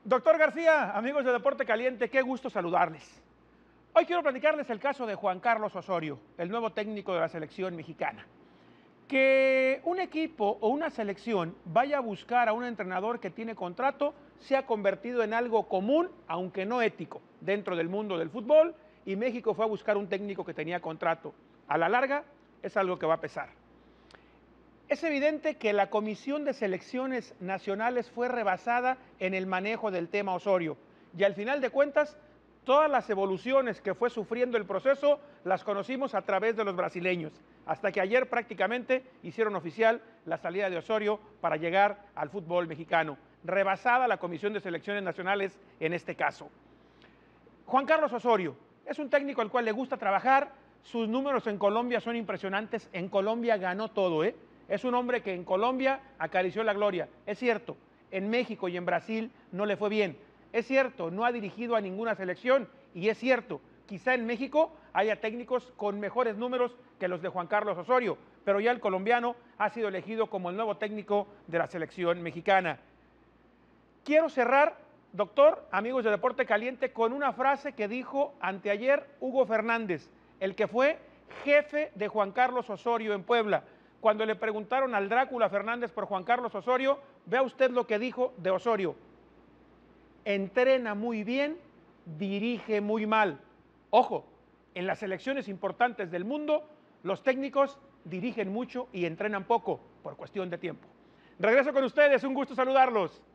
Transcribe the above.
Doctor García, amigos de Deporte Caliente, qué gusto saludarles. Hoy quiero platicarles el caso de Juan Carlos Osorio, el nuevo técnico de la selección mexicana. Que un equipo o una selección vaya a buscar a un entrenador que tiene contrato se ha convertido en algo común, aunque no ético, dentro del mundo del fútbol, y México fue a buscar un técnico que tenía contrato. A la larga es algo que va a pesar. Es evidente que la Comisión de Selecciones Nacionales fue rebasada en el manejo del tema Osorio y al final de cuentas todas las evoluciones que fue sufriendo el proceso las conocimos a través de los brasileños, hasta que ayer prácticamente hicieron oficial la salida de Osorio para llegar al fútbol mexicano. Rebasada la Comisión de Selecciones Nacionales en este caso. Juan Carlos Osorio es un técnico al cual le gusta trabajar, sus números en Colombia son impresionantes, en Colombia ganó todo, Es un hombre que en Colombia acarició la gloria. Es cierto, en México y en Brasil no le fue bien. Es cierto, no ha dirigido a ninguna selección. Y es cierto, quizá en México haya técnicos con mejores números que los de Juan Carlos Osorio. Pero ya el colombiano ha sido elegido como el nuevo técnico de la selección mexicana. Quiero cerrar, doctor, amigos de Deporte Caliente, con una frase que dijo anteayer Hugo Fernández, el que fue jefe de Juan Carlos Osorio en Puebla. Cuando le preguntaron al Drácula Fernández por Juan Carlos Osorio, vea usted lo que dijo de Osorio. Entrena muy bien, dirige muy mal. Ojo, en las selecciones importantes del mundo, los técnicos dirigen mucho y entrenan poco por cuestión de tiempo. Regreso con ustedes, un gusto saludarlos.